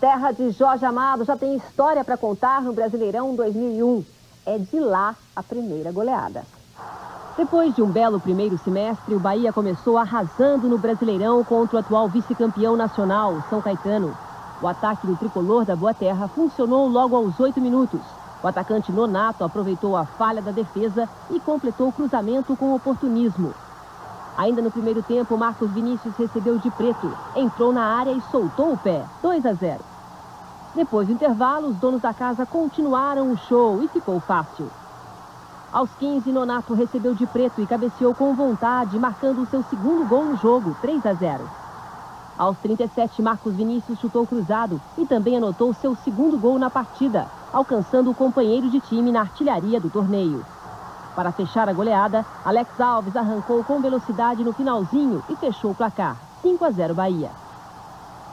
terra de Jorge Amado já tem história para contar no Brasileirão 2001. É de lá a primeira goleada. Depois de um belo primeiro semestre, o Bahia começou arrasando no Brasileirão contra o atual vice-campeão nacional, São Caetano. O ataque do tricolor da Boa Terra funcionou logo aos 8 minutos. O atacante Nonato aproveitou a falha da defesa e completou o cruzamento com oportunismo. Ainda no primeiro tempo, Marcos Vinícius recebeu de preto, entrou na área e soltou o pé, 2-0. Depois do intervalo, os donos da casa continuaram o show e ficou fácil. Aos 15, Nonato recebeu de preto e cabeceou com vontade, marcando o seu segundo gol no jogo, 3-0. Aos 37, Marcos Vinícius chutou cruzado e também anotou seu segundo gol na partida, alcançando o companheiro de time na artilharia do torneio. Para fechar a goleada, Alex Alves arrancou com velocidade no finalzinho e fechou o placar, 5-0 Bahia.